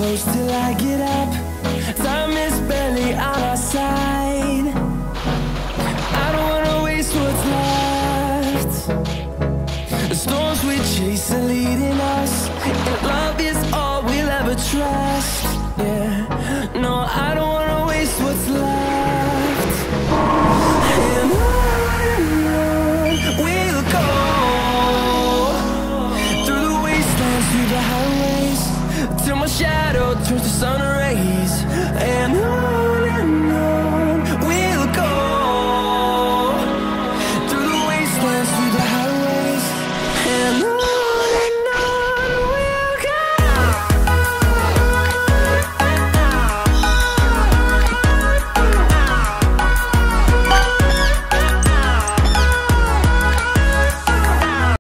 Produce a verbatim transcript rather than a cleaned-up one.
close till I get up. Time is barely on our side.